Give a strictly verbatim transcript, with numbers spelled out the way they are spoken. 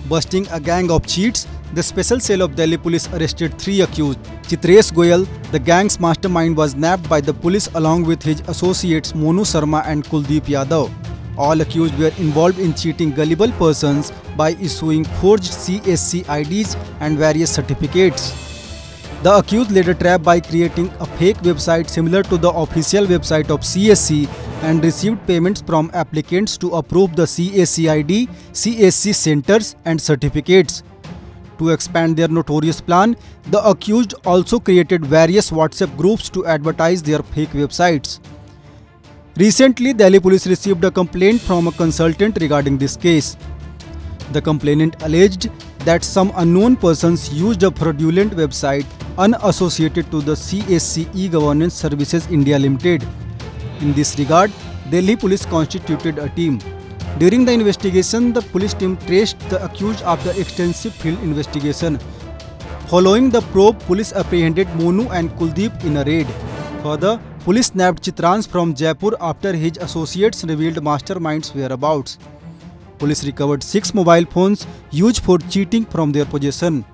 Busting a gang of cheats, the special cell of Delhi police arrested three accused. Chitresh Goyal, the gang's mastermind, was nabbed by the police along with his associates Monu Sharma and Kuldeep Yadav. All accused were involved in cheating gullible persons by issuing forged C S C I Ds and various certificates. The accused laid a trap by creating a fake website similar to the official website of C S C and received payments from applicants to approve the C S C I D, C S C centers and certificates. To expand their notorious plan, the accused also created various WhatsApp groups to advertise their fake websites. Recently, Delhi police received a complaint from a consultant regarding this case. The complainant alleged that some unknown persons used a fraudulent website unassociated to the C S C E-Governance Services India Limited. In this regard, Delhi police constituted a team. During the investigation, the police team traced the accused after extensive field investigation. Following the probe, police apprehended Monu and Kuldeep in a raid. Further, police nabbed Chitrans from Jaipur after his associates revealed mastermind's whereabouts. Police recovered six mobile phones used for cheating from their possession.